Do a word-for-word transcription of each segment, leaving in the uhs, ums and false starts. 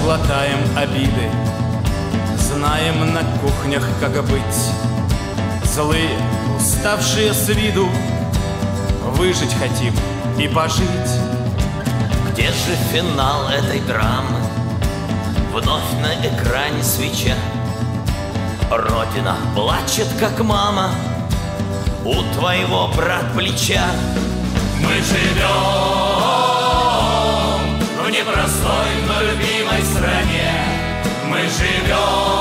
глотаем обиды, знаем на кухнях, как быть. Злые, уставшие с виду, выжить хотим и пожить. Где же финал этой драмы? Вновь на экране свеча. Родина плачет, как мама, у твоего брат плеча. Мы живем в непростой, но любимой стране. Мы живем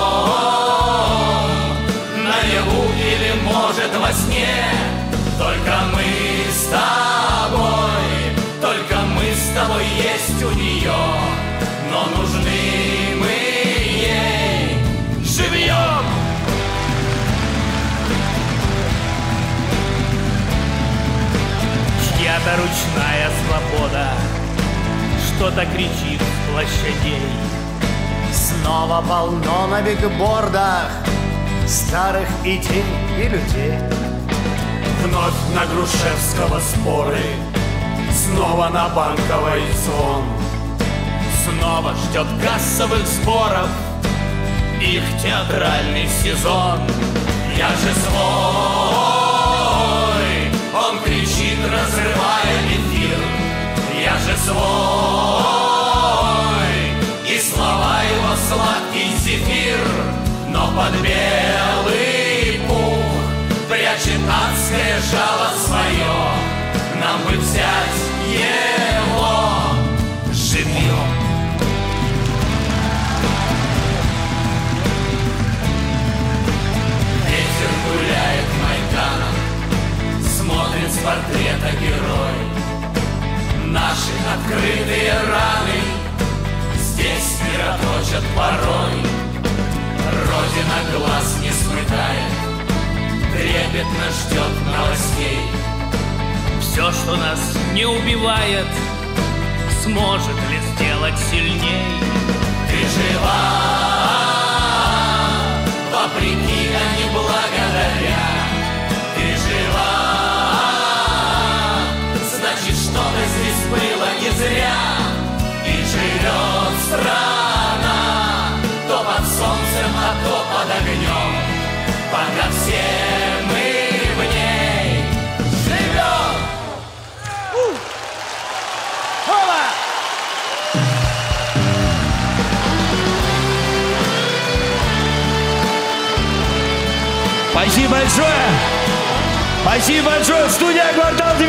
наяву или, может, во сне. Только мы с тобой, только мы с тобой есть у нее. Но нужны мы ей живьем. Чья-то ручная свобода что-то кричит с площадей. Снова полно на бигбордах старых идей и людей. Вновь на Грушевского споры, снова на Банковой звон. Снова ждет кассовых сборов их театральный сезон. Я же свой, он кричит, разрывая эфир. Я же свой, и слова его сладкий зефир. Но под белый пух прячет адское жало свое. Нам бы взять его живьем. Ветер гуляет Майданом, смотрит с портрета герой. Наши открытые раны здесь мироточат порой. Родина глаз не смыкает, трепетно ждет новостей. Все, что нас не убивает, сможет ли сделать сильней? Ты жива, вопреки, а не благодаря. Ты жива, значит, что-то здесь было не зря. И живет страна, то под солнцем, а то под огнем, пока все мы в ней живем. Спасибо большое! Спасибо большое! Студия «Квартал